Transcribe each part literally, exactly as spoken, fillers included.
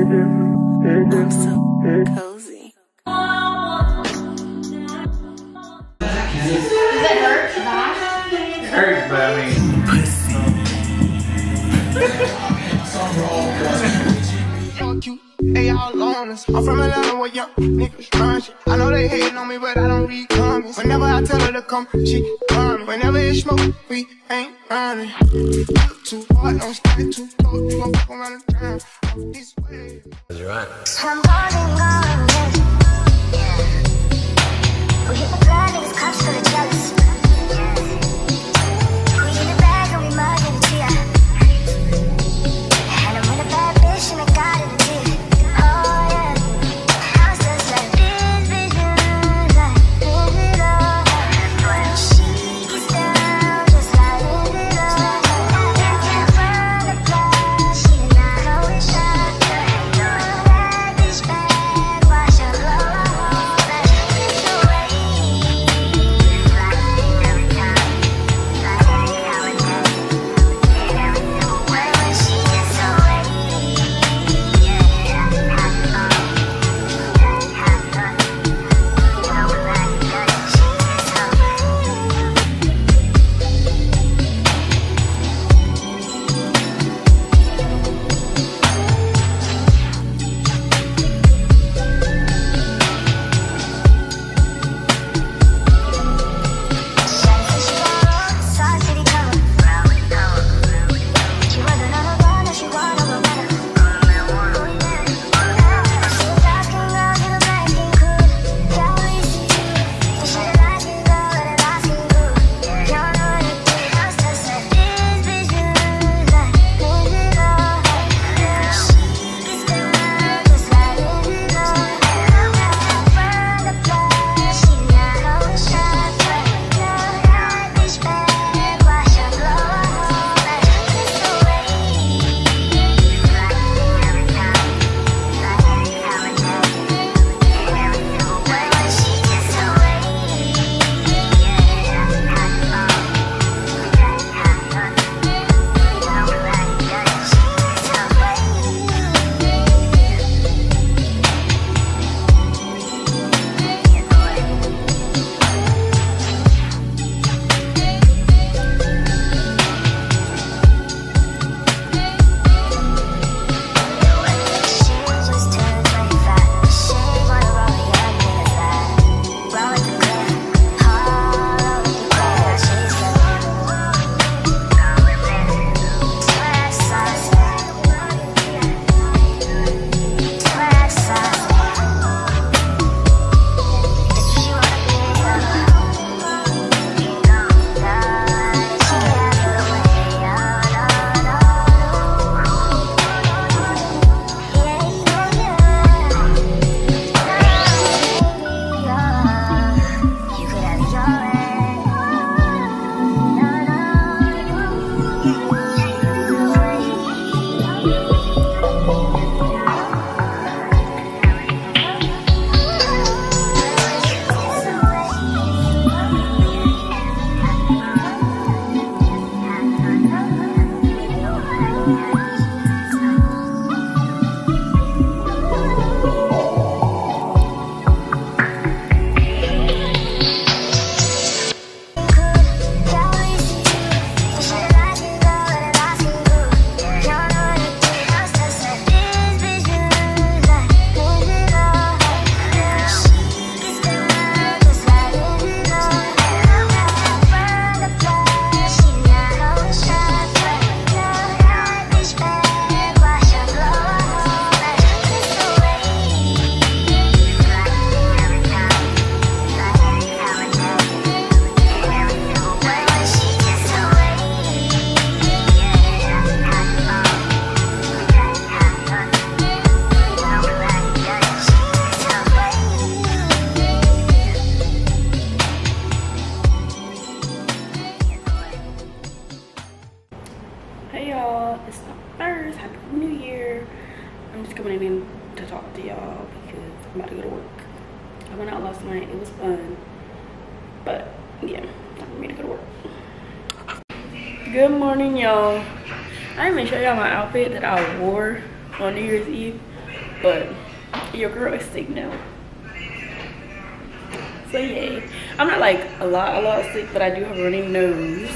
I'm so cozy. Does it hurt? Bad? It hurts, but I mean, Hey, y'all on us. I'm from Atlanta where young niggas run shit. I know they hating on me, but I don't read comments. Whenever I tell her to come, she coming. Whenever it's smoke, we ain't running. Too hard, don't stay too close. We gon' fuck around the town off this way. you're right. I'm calling on you. We hit the blood and it's cops for the jealous. We in the bag and we mug in the tear. And I'm with a bad bitch and I got it in the tear. Oh yeah. I was just like this vision, like live it up. She gets down just like live it up. I can't run the block, she did not hold it shot. That bitch bad, watch her blow her whole back. It's the way, like every time, like how it does. When she gets away, yeah, have fun, have fun. You know we like it good. She gets I'm about to go to work. I went out last night. It was fun. But yeah, time for me to go to work. Good morning, y'all. I didn't even show y'all my outfit that I wore on New Year's Eve. but your girl is sick now. So yay. I'm not like a lot, a lot sick, but I do have a running nose.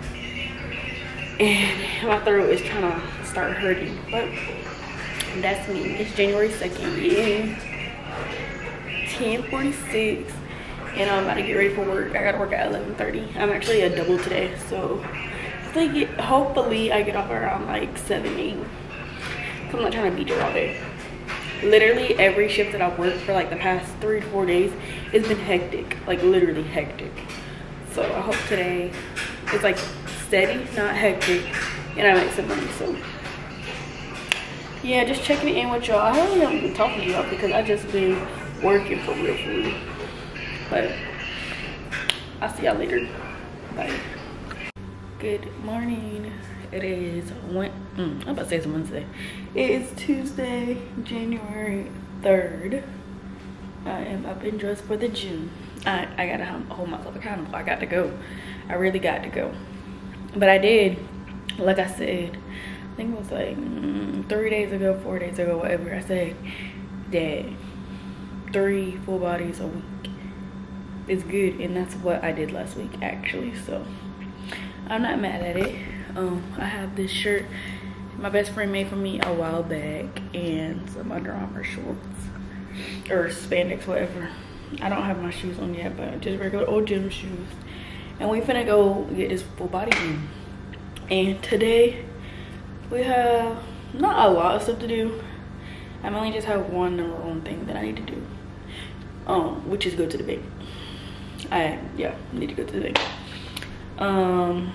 And my throat is trying to start hurting. But that's me. It's January second. Yeah. ten forty-six. And I'm about to get ready for work. I gotta work at eleven thirty. I'm actually a double today. So I think it, hopefully I get off around like seven, eight. I'm not trying to be there all day. Literally every shift that I've worked for like the past three to four days, it's been hectic, like literally hectic. So I hope today it's like steady, not hectic, and I make some money. So yeah, just checking in with y'all. I really haven't been talking to y'all because I just been working for real, for real. But I'll see y'all later. Bye. Good morning. It is one. Mm, I'm about to say it's Wednesday. It is Tuesday, January third. I am up and dressed for the gym. I, I gotta hold myself accountable. I got to go. I really got to go. But I did, like I said, I think it was like mm, three days ago, four days ago, whatever. I said that three full bodies a week is good, and that's what I did last week actually. So I'm not mad at it. Um, I have this shirt my best friend made for me a while back, and some Under Armour shorts or spandex, whatever. I don't have my shoes on yet, but just regular old gym shoes. And we finna go get this full body in. And today we have not a lot of stuff to do. I only just have one number one thing that I need to do, um, which is go to the bank. I yeah need to go to the bank. Um.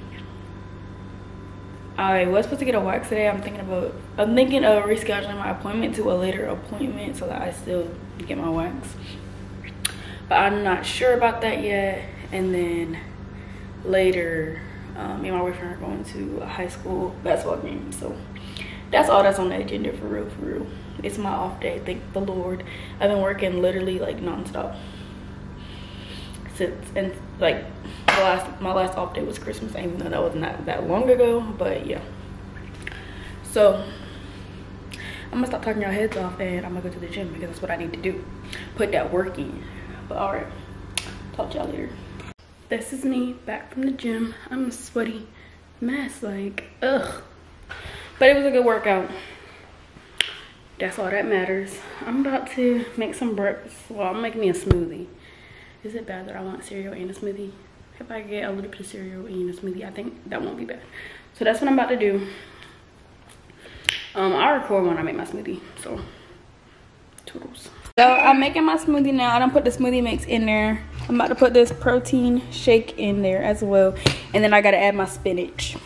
I was supposed to get a wax today. I'm thinking about, I'm thinking of rescheduling my appointment to a later appointment so that I still get my wax. But I'm not sure about that yet. And then later, um, me and my boyfriend are going to a high school basketball game. So that's all that's on the agenda for real, for real. It's my off day, thank the Lord. I've been working literally like nonstop since, and like, The last, my last off day was Christmas, even though that was not that long ago, but yeah. So I'm gonna stop talking y'all heads off and I'm gonna go to the gym because that's what I need to do. Put that work in. But all right, talk to y'all later. This is me back from the gym. I'm a sweaty mess, like ugh. But it was a good workout. That's all that matters. I'm about to make some breakfast. Well, I'm making me a smoothie. Is it bad that I want cereal and a smoothie? If I get a little bit of cereal and a smoothie, I think that won't be bad. So that's what I'm about to do. Um, I'll record when I make my smoothie. So, toodles. So I'm making my smoothie now. I don't put the smoothie mix in there. I'm about to put this protein shake in there as well. And then I gotta add my spinach.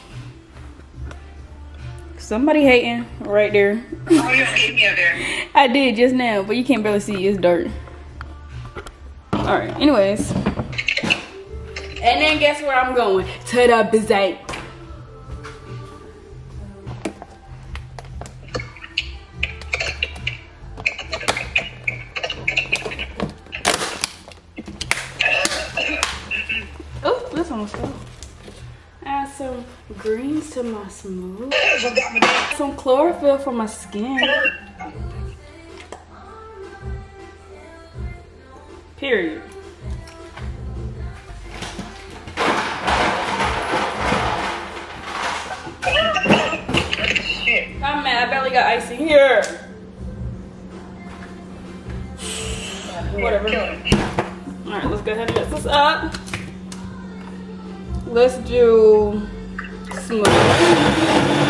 Somebody hating right there. Oh, you hate me out there. I did just now, but you can't barely see. It's dirt. All right, anyways. And then guess where I'm going? To the bazaar. Oh, this almost fell. Add some greens to my smoothie. Some chlorophyll for my skin. Period. I'm mad, I barely got ice in here. Whatever. Alright, let's go ahead and mix this up. Let's do smoothie.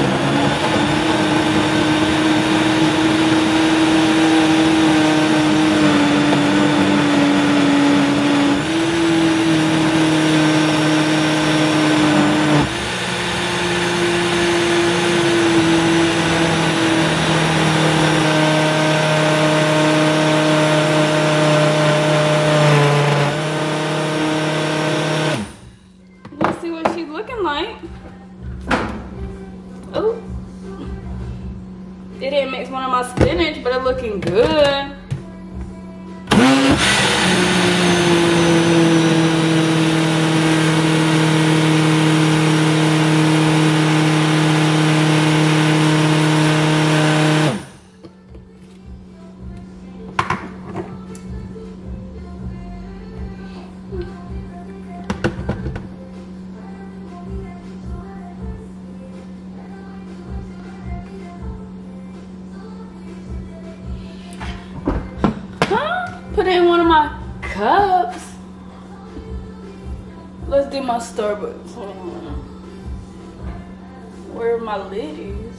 Oh, it didn't mix one of my spinach, but it's looking good. Put it in one of my cups. Let's do my Starbucks. Hold on. Where my lid is.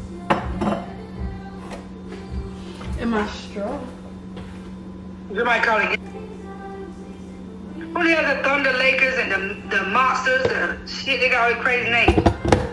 And my straw. Somebody calling it. Who the hell the Thunder Lakers and the, the Monsters, the shit, they got all the crazy names.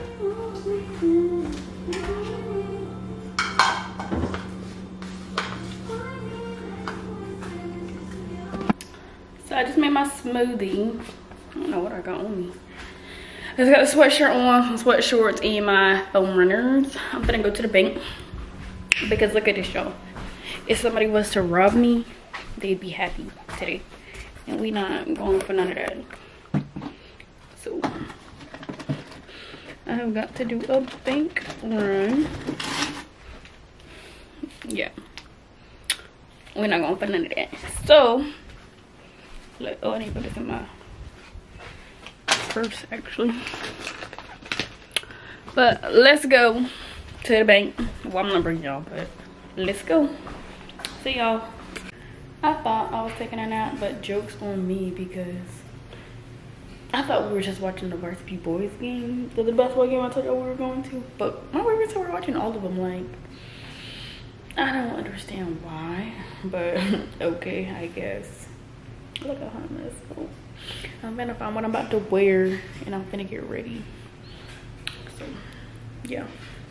So I just made my smoothie. I don't know what I got on me. I just got a sweatshirt on, sweat shorts, and my foam runners. I'm gonna go to the bank because look at this, y'all. If somebody was to rob me, they'd be happy today. And we not going for none of that. So I have got to do a bank run. Yeah. We're not going for none of that. So, like, oh, I need to put this in my purse actually. But let's go to the bank. Well, I'm not bringing y'all, but let's go. See y'all. I thought I was taking a nap, but joke's on me because I thought we were just watching the Varsity Boys game, the, the basketball game I told y'all we were going to. But my boyfriend said we're watching all of them. Like, I don't understand why, but okay, I guess. Look at how mess. So I'm gonna find what I'm about to wear, and I'm gonna get ready. So, yeah.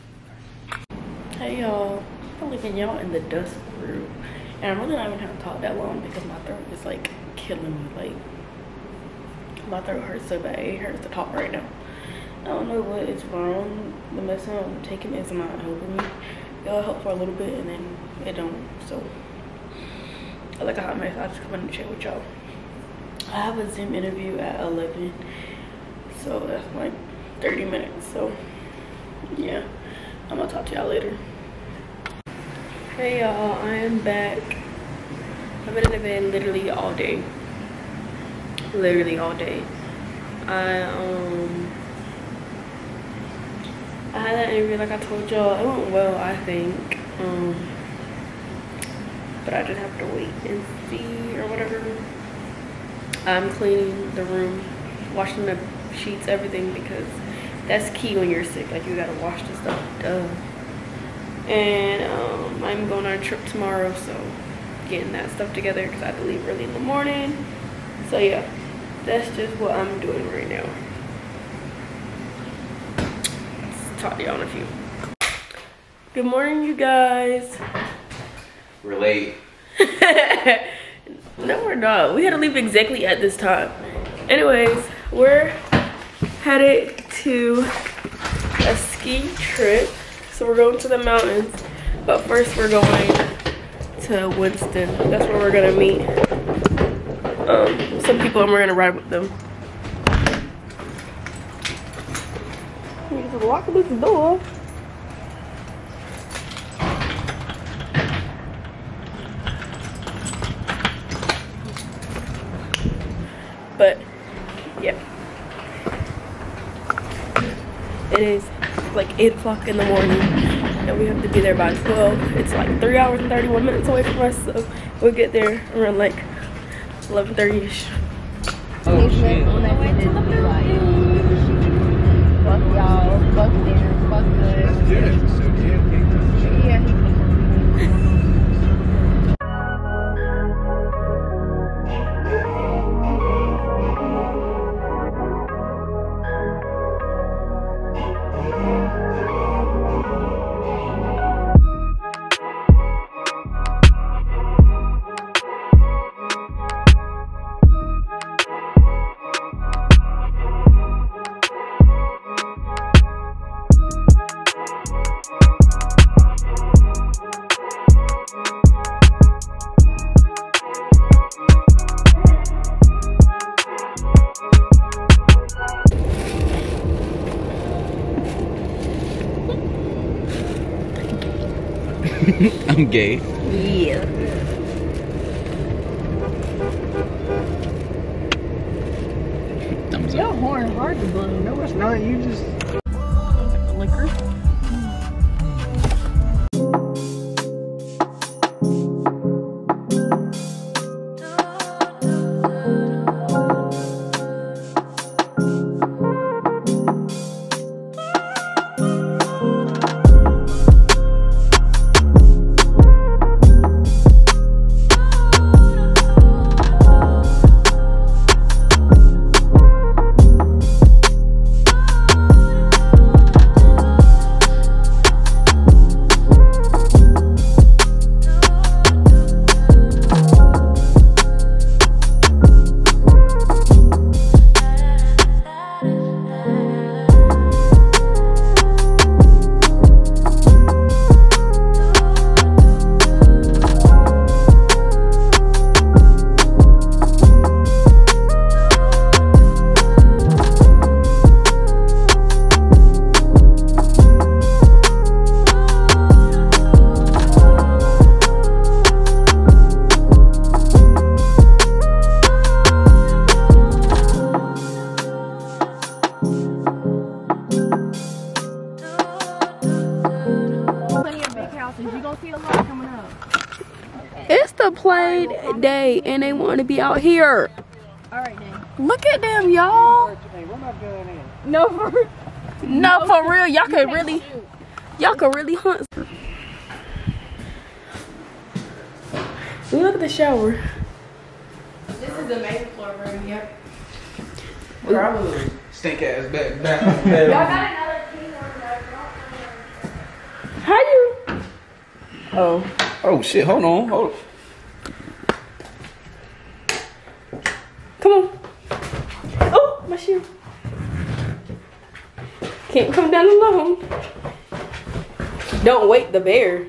Hey y'all, I'm leaving y'all in the dust room. And I'm really not even having to talk that long because my throat is like killing me. Like, my throat hurts so bad. It hurts to talk right now. I don't know what is wrong. The medicine I'm taking is not helping me. It'll help for a little bit and then it don't. So, I like a hot mess. I'll just come in and chat with y'all. I have a Zoom interview at eleven. So, that's like thirty minutes. So, yeah. I'm gonna talk to y'all later. Hey y'all, I am back. I've been in the bed literally all day. Literally all day. I um I had that interview like I told y'all. It went well, I think. Um but I just have to wait and see or whatever. I'm cleaning the room, washing the sheets, everything, because that's key when you're sick. Like, you gotta wash the stuff. Duh. And um, I'm going on a trip tomorrow, so getting that stuff together because I have to leave early in the morning. So yeah, that's just what I'm doing right now. Let's talk to y'all in a few. Good morning, you guys. We're late. No, we're not. We had to leave exactly at this time. Anyways, we're headed to a ski trip. So we're going to the mountains, but first we're going to Winston. That's where we're gonna meet um, some people, and we're gonna ride with them. You just lock this door. But yeah, it is like eight o'clock in the morning and we have to be there by twelve. It's like three hours and thirty-one minutes away from us, so we'll get there around like eleven thirty ish. Oh shit. Fuck y'all, fuck dinner, fuck good. Yeah, he I'm gay. Yeah. Thumbs Your up. horn hard to blow. No, it's not. You just Liquor. It's the play day and they want to be out here. Alright then. Look at them, y'all. No, for No, for real. Y'all could really, y'all could really hunt. Look at the shower. this is the main floor room, yep. Probably. Stink ass back, back. Y'all got another key on How you? Oh. Oh shit, hold on, hold on. Come on. Oh, my shoe. Can't come down alone. Don't wake the bear.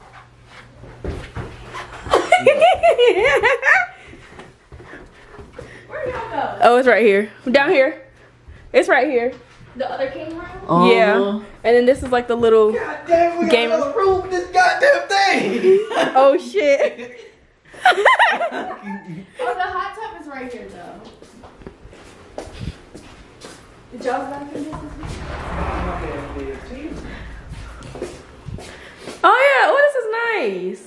Where y'all go? Oh, it's right here. Down here. It's right here. The other king room? Uh, Yeah. And then this is like the little God damn, we game. got another room with this goddamn thing. Oh shit. Oh, the hot tub is right here though. Did y'all's bathroom this? Oh yeah. Oh, this is nice.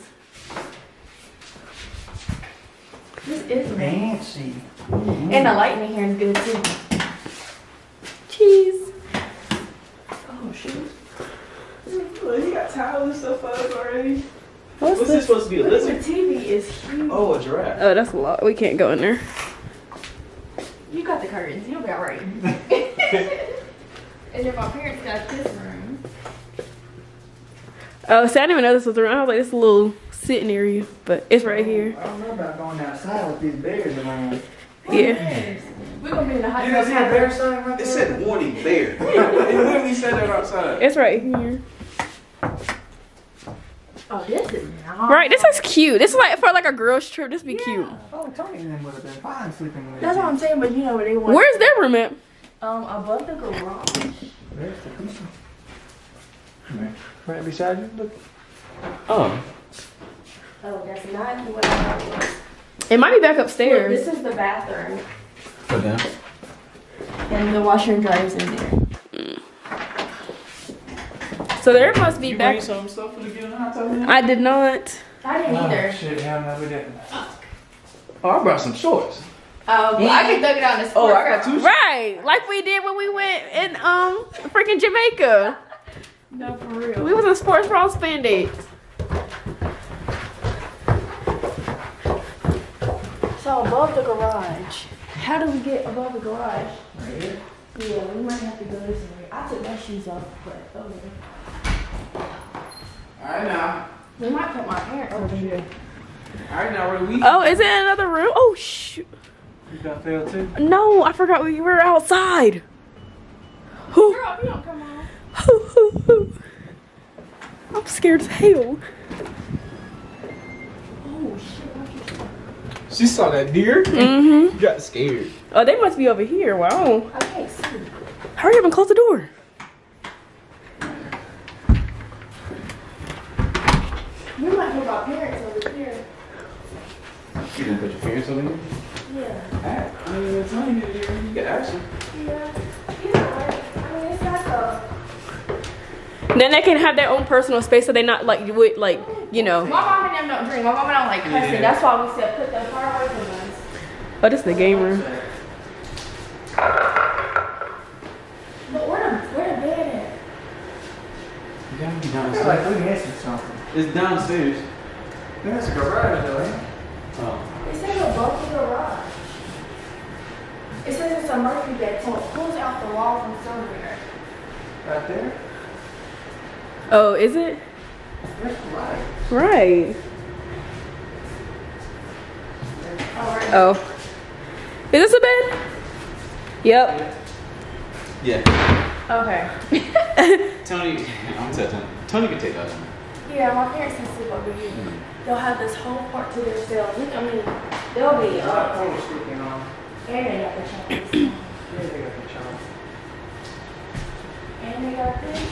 This is Fancy. and the lighting in here is good too. Cheese. Oh shoot. Look, he got towels and stuff up already. What's, What's this? this supposed to be, a The lizard? T V is huge. Oh, a giraffe. Oh, that's a lot. We can't go in there. You got the curtains. You'll be alright. And then my parents got this room. Oh, see, I didn't even know this was around. I was like, this is a little sitting area, but it's right here. I don't know about going outside with these bears around. Yeah. We're gonna be in the hot You tub. guys see a bear sign right It there? said warning bear. It literally said that outside. It's right here. Oh, this is nice. Right, this is cute. This is like for like a girl's trip. This be cute. Oh, Tony and them would have been fine sleeping with That's you. what I'm saying, but you know where they want. Where's their room at? Um, above the garage. There's the cushion. Right beside you, look. Oh. Oh, that's not what I was. It might be back Look, upstairs. this is the bathroom, Put down. and the washer and dryer's in there. So there must be You back. bring some stuff for the get in the hot tub? Man? I did not. I didn't Oh, either. shit, yeah, no, we didn't. Oh, I brought some shorts. Um, but I can thug it out in the Oh, I got two. Right, like we did when we went in um freaking Jamaica. No, for real. We was in sports bra spandex. So above the garage. How do we get above the garage? Right here. Yeah, we might have to go this way. I took my shoes off, but okay. Alright now. We might put my parents over here. Alright now, where we? Oh, is it another room? Oh shoot. You done fell too? No, I forgot we were outside. Whew. Girl, if you don't come on. Hoo, hoo, hoo. I'm scared as hell. Oh shit! She saw that deer. Mm-hmm. Got scared. Oh, they must be over here. Wow. I can't see. Hurry up and close the door. We might put my parents over here. You gonna put your parents over here? Yeah. Alright. I mean, it's not here. You can ask them. Yeah. Either way, I mean, it's not the. Then they can have their own personal space, so they're not like you would like you know. My mom and them don't drink. My mom and I don't like cussing. Yeah. That's why we said put them far away from us. Oh, this is the game room. But where the where the bed at? You gotta be I feel like downstairs. we missing something. It's downstairs. That's a garage though, ain't it? Oh. It says above the garage. It says it's a Murphy bed, so it pulls out the wall from somewhere. Right there? Oh, is it? That's right. Right. Alright. Oh. Is this a bed? Yep. Yeah. Okay. Tony, I'm gonna tell Tony. Tony can take that one. Yeah, my parents can sleep over here. They'll have this whole part to themselves. I mean, they'll be There's a lot of up. phones sticking on. And they got the chance. Yeah, they got the chance. And they got this.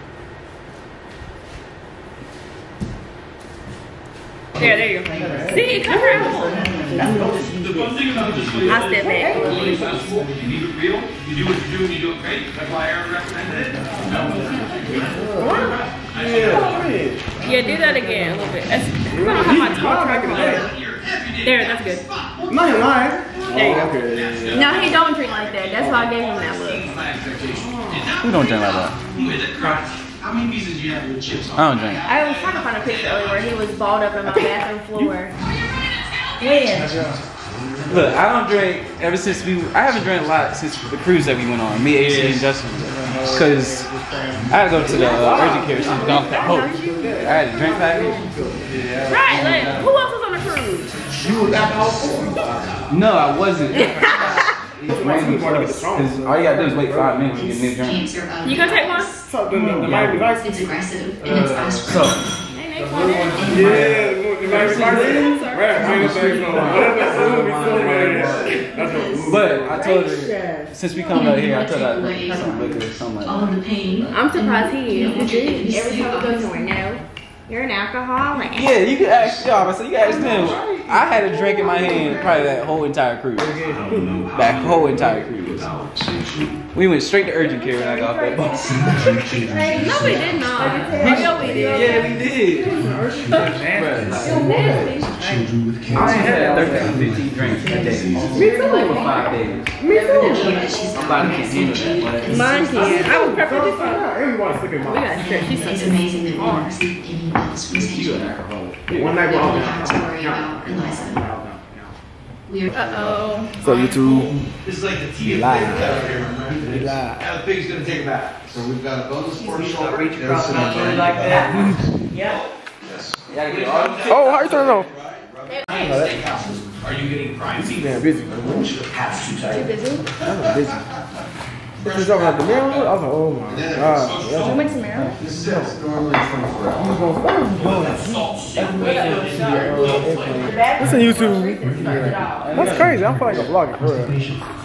There, there you go. See, come around. I step back. You keep it real, you do what you do and you do it great. That's why I recommended it. No. Yeah, do that again a little bit. That's, I don't have my tall tracker there. There, that's good. Not in line. There you go. No, he don't drink like that. That's why I gave him that look. Who don't drink like that? How many pieces do you have with chips on? I don't drink. I was trying to find a picture earlier where he was balled up in my bathroom floor. When? Look, I don't drink ever since we. I haven't drank a lot since the cruise that we went on. Me, A C, and Justin. Because I had to go to the uh, urgent care since we got off. I had a drink package. Right, like, who else was on the cruise? You were alcohol for? No, I wasn't. Because all you gotta do is wait five minutes to get me a drink. You gonna take one? So, the, the Miami Vice. It's aggressive and it's fast. So, Yeah, the Miami Vice. Right, Miami Vice. but I told her, since we come out here, I told her I'd drink some liquor or something like All that. the pain. I'm surprised he is. Every time we go somewhere, no. You're an alcoholic. Yeah, you can ask y'all, but so you can ask them. I had a drink in my hand probably that whole entire cruise. That whole entire cruise. We went straight to urgent care when I got off that bus. No, we did not. Yeah, we did. Yeah, we did. I had thirteen, fifteen drinks a day. Me too. For five days. Me too. I'm about to continue that. Mine can. I was prepping this one. Everyone stick in We my. got straight. She's It's amazing that you receive any wellness from You station. an alcoholic. One night we're all You don't have to worry about Eliza. We are Uh-oh. So YouTube, This is like the tea of live. pigs out here, remember? We live. Now the pig's gonna take a bath. So we've got a bonus for shoulder. Reach across the mouth like that. Yeah. Oh, how you turn it off? Are you getting prime feed? Damn busy. Have to tight. I'm busy. This is over at the mirror. I was like, oh my god. You went to Maryland? This is normally twenty-four hours. It's on YouTube. That's crazy. I feel like a vlogger for real.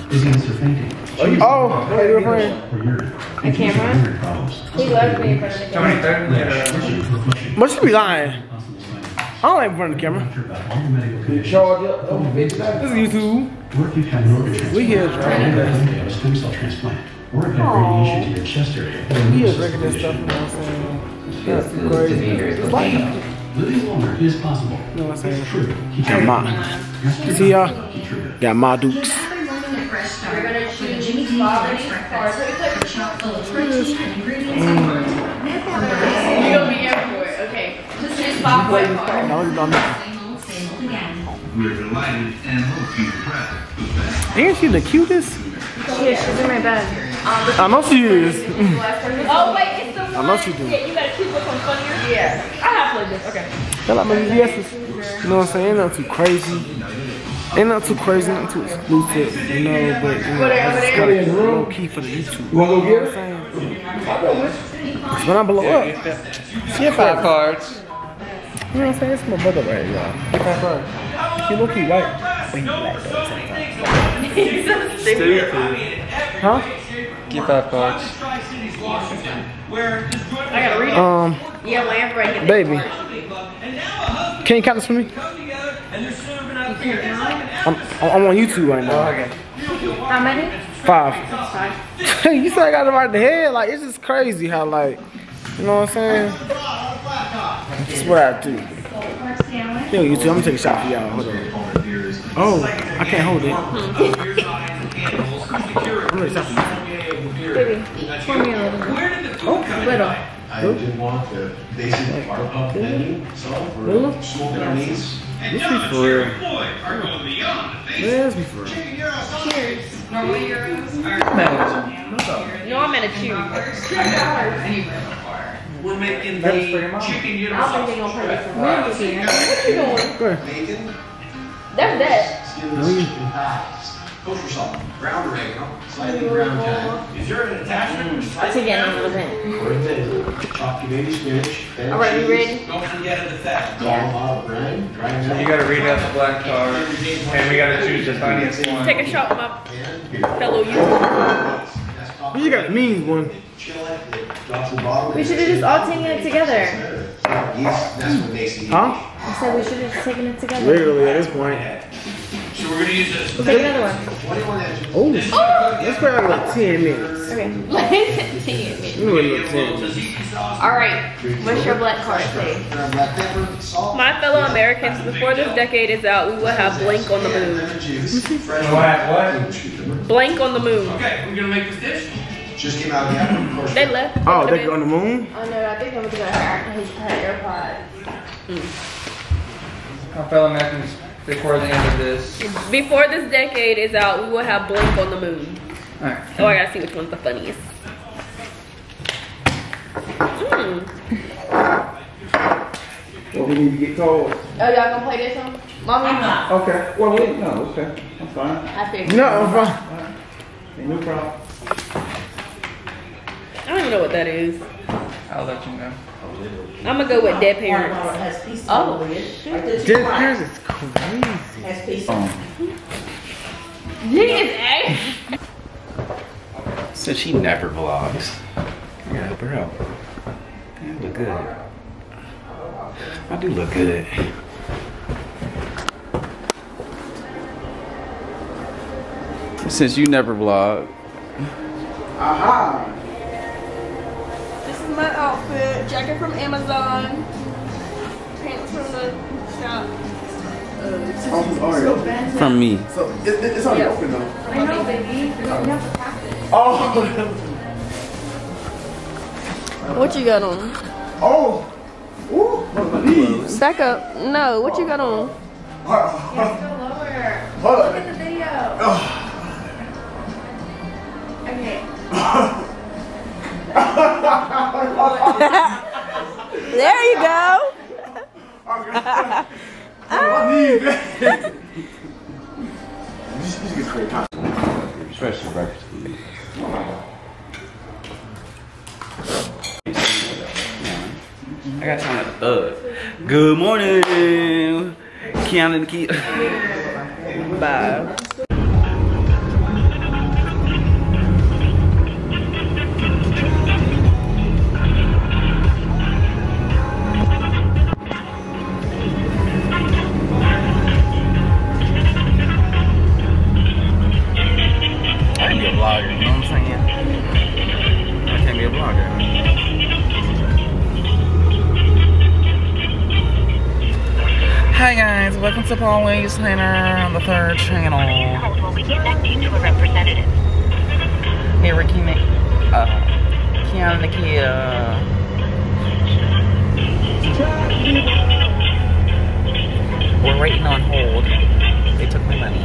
Oh, hey, your friend. A camera? He loves me in front of the camera. Must you be lying? I don't like in front of the camera. This is YouTube. We here drinking that. Or if you have radiation to your chest area. We here drinking that stuff, you know what I'm saying? That's crazy. It's like, you Living longer is possible. know what I'm saying? True. Keep Got my, you see y'all? Got my dukes. We're gonna choose Jimmy Dean's lunch breakfast. A chock full of protein and ingredients. You're gonna be everywhere. Okay. Just choose five white cards. No, you don't know. Same old, same old again. We're delighted and hope you proud. Ain't she the cutest? Yeah, she's in my bed. I know she is. Oh, wait, it's the one. I know she do. Yeah, you gotta choose which one's funnier. Yeah. I have played this. Okay. Feel like my yeses. You know what I'm saying? Ain't not too crazy. Ain't not too crazy, not too exclusive, you know, but you know, I just gotta keep it low key for the YouTube. You wanna go get it? Cause when I blow up, she had five cards. You know what I'm saying? It's my brother right here, y'all. Get five cards. He look cute, white. But he black though sometimes. He's so stupid. Huh? Get five cards. I gotta read it. Um, Yeah, whenever I get baby. Can you count this for me? I'm, I'm on YouTube right now. Okay. How many? Five. You said I got it right in the head. Like, it's just crazy how, like, you know what I'm saying? That's what I do. Yo, YouTube, I'm gonna take a shot for y'all. Hold on. Oh, I can't hold it. I'm gonna take a shot for you. Baby, pour me a little bit. Oh, little. I did want the basic part of the menu, so for smoking our needs. Let's be for real. Let's be for real. Cheers. Normal euros? No, I'm at a cheer. We're making the chicken I gyro don't think they're gonna put this in What you doing? Go ahead. Bacon, That's that. skinless chicken thighs, kosher salt, ground oregano, slightly ground thyme, Is there an attachment? I'll take it in a little bit. chopped your baby spinach, feta Alright, you cheese, ready? Don't forget the fat. olive oil brine, dried You melon, gotta read out the black card, and we gotta choose the funniest one. Take a shot with my and beer. fellow YouTuber. You got the mean one. Chill it, drops the bottle. We should have just all taken it together. Yeast, that's what makes it. Huh? I said we should have just taken it together. Literally at this point. Should we're gonna use this. We'll take another one. Oh, let's put out like ten minutes. Okay. Let's ten minutes. You know what little ten minutes. Alright. What's your black card say? My fellow Americans, before this decade is out, we will have blank on the moon. What? What? Blank on the moon. Okay, we're gonna make this dish. Just came out of the oven. They left. Oh, they go on the moon? Oh no, I think I'm gonna her, his, her AirPods. Mm. My fellow Americans, before the end of this. Before this decade is out, we will have blank on the moon. Alright. Oh, I gotta see which one's the funniest. Mm. Well, we need to get told. Oh, y'all gonna play this one? Mommy? Okay. Well, wait, no, okay. I'm fine. I figured. No, I'm fine. No problem. I don't even know what that is. I'll let you know. I'm gonna go with dead parents. Oh, Dead parents is crazy. Um, he is a. Since she never vlogs. Yeah, bro. You look good. I do look good. Since you never vlog. Aha. This is my outfit. Jacket from Amazon. Pants from the shop. Oh, it's already open. From me. So it, it, it's already Yeah. open though. I know, baby. You have to pack it. Oh. What you got on? Oh. Ooh. What are my knees? Back up. No, what you got on? Hold on. Look at the video. Okay. There you go. Special breakfast. I got time at the thug. Good morning, Kianna Nakia. Bye. Vlogger, you know what I'm saying? I can't be a vlogger. Hi guys, welcome to Paulie's Center on the third channel. Will be connecting to a representative. Here we're Kianna, uh, Kianna Nakia. We're waiting on hold. They took my money.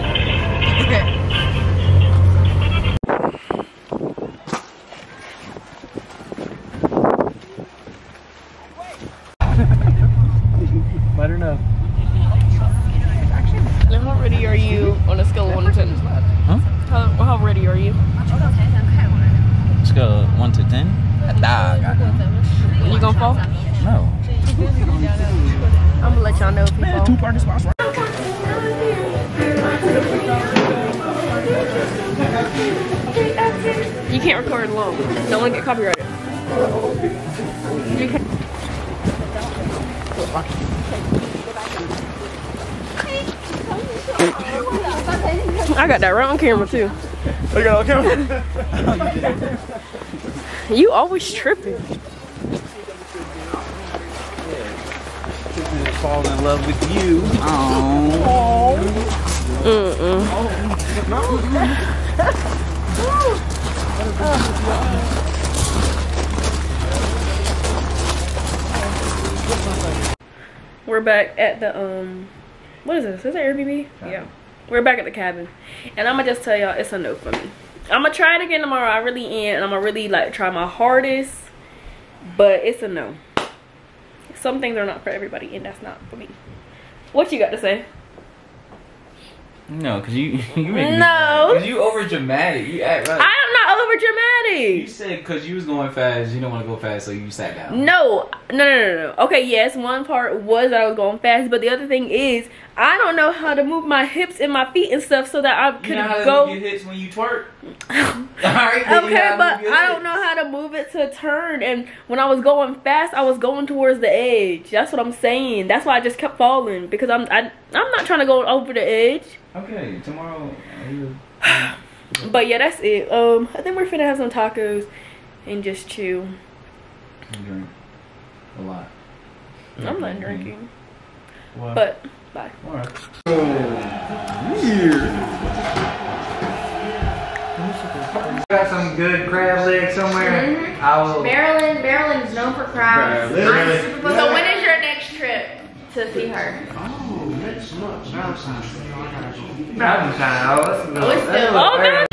Let her know. How ready are you on a scale of one to ten? Huh? How, how ready are you? Let's go one to ten. A dog. You gonna fall? No. I'm gonna let y'all know if you fall. Two parking spots, right? You can't record long. Don't want to get copyrighted. You can I got that wrong camera too. I got on camera. You always tripping. Fall in love with you. Oh. Mm-mm. We're back at the um what is this? Is it Airbnb? Yeah. We're back at the cabin. And I'm gonna just tell y'all it's a no for me. I'm gonna try it again tomorrow. I really am, and I'm gonna really like try my hardest, but it's a no. Some things are not for everybody, and that's not for me. What you got to say? No, cause you you make me No. Cause you over dramatic. You act right. I am not over dramatic. You said because you was going fast, you don't want to go fast, so you sat down. No, no, no, no, no. Okay, yes, one part was that I was going fast, but the other thing is I don't know how to move my hips and my feet and stuff so that I could you know how to go. move your hips when you twerk. Alright, okay, but I don't know how to move it to turn, and when I was going fast, I was going towards the edge. That's what I'm saying. That's why I just kept falling because I'm I, I'm not trying to go over the edge. Okay, tomorrow. But yeah, that's it. Um, I think we're finna have some tacos and just chill. You drink a lot. I'm not drinking. What? But bye. All right. Weird. Got some good crab legs somewhere. Mm-hmm. I will. Maryland, Maryland is known for crabs. Crab legs. So when is your next trip to see her? Oh, next month. Valentine. Oh, that's a little. Oh, it's that's a still- little Oh, fair.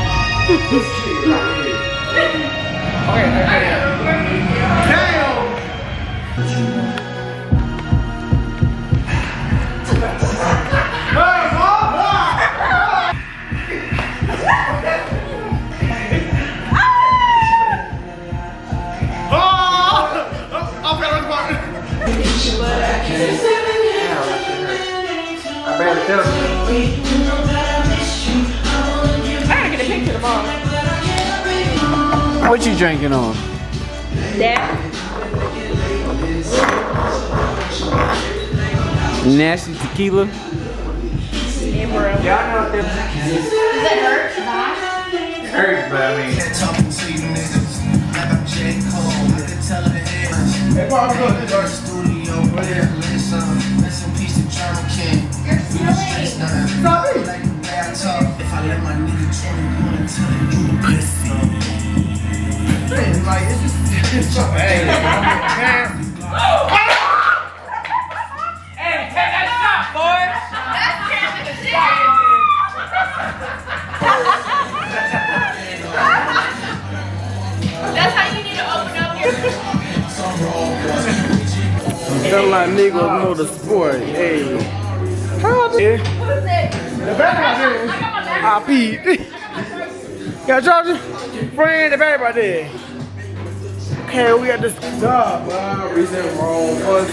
I better tell you. I gotta get a picture tomorrow. What you drinking on? That. Nasty tequila. Y'all know what them. Does it hurt? It hurts, but I mean. Hey, Bob, go to the studio. Rest in peace to German King. You're silly. Sorry. Like a bathtub. If I let my nigga twenty-one until they do the pussy. Like, it's just. It's so bad. Hey, take that shot, boy. That's catching the shit. That's how you need to open up your. Feel like niggas know the sport. Hey. How the Who's it? The back out there. I peed. Got Georgia? Friend, the back right there. Okay, we got this job, bro. Reason wrong. Like,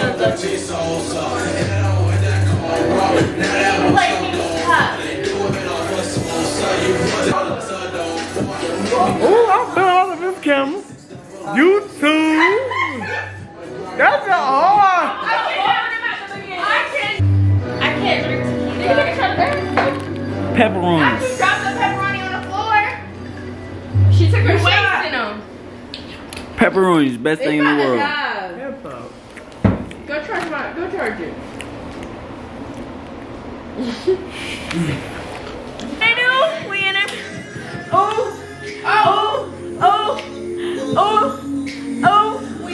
Oh, I'm feeling all of this camera. YouTube. That's a hard. I can't. I can't drink tequila. Pepperonis. I just dropped the pepperoni on the floor. She took her wasting them. Pepperonis, best thing in the world. Go charge my. Go charge it. I do. We in it. Oh. Oh. Oh. Oh. Oh.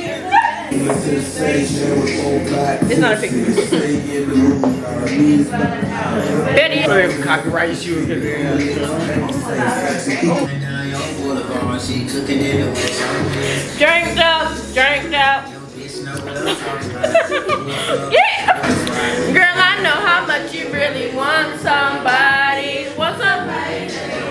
It's not a picture. Betty. Copyright you. Drink up. Drink up. Yeah. Girl, I know how much you really want somebody. Want somebody.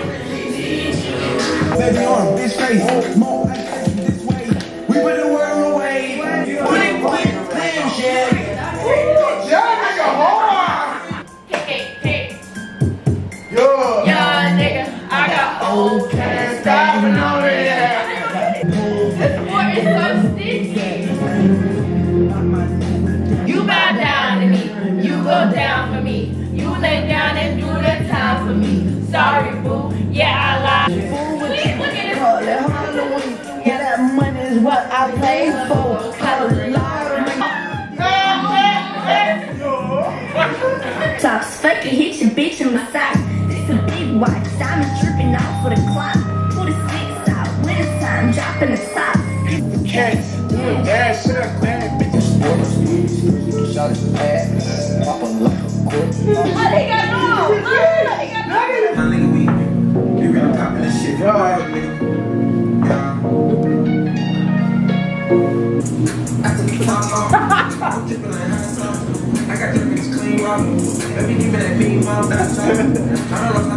Baby on a bitch face, more like this way. We put the world away. Quick, quick, clean shit. Y'all nigga hard. Hey, hey. Yo. Yeah, nigga. I got old cans stopping over there. This boy is so sticky. You bow down to me. You go down for me. You lay down and do the time for me. Sorry, boo. Yeah, I lied. Please look at this. Yeah, that money is what I pay for. Tops fake it, hit your bitch in my socks. This a big watch, diamond dripping out for the clock. Put a six out, winter time, dropping the top. Cats doing bad shit up, man. Bitches sports, shot his ass, pop him like a court. What he got on? What he got on? My nigga, we, we really popping this shit. Yo, nigga. I took the top off. I'm tipping like hot sauce. I got the bitch clean off. Let me give me that beam off that top. I don't know.